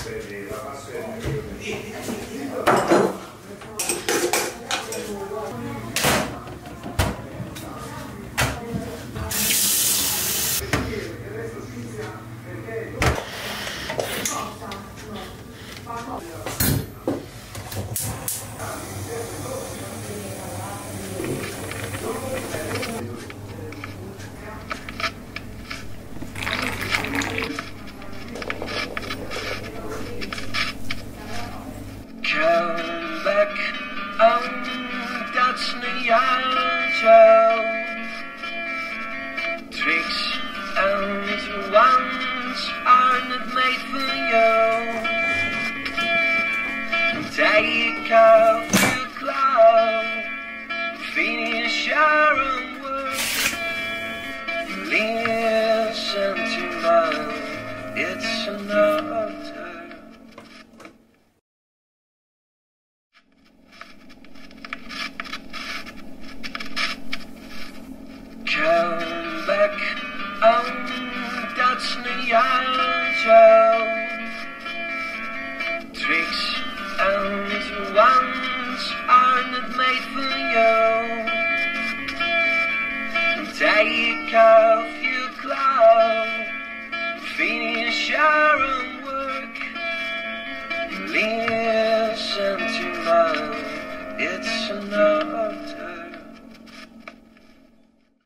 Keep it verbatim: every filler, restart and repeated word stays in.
Tricks and ones are not made for you. Take off your clothes, finish your own work. Listen to mine, it's an altar. Come back, oh, that's the angel. Tricks and ones are not made for you. Take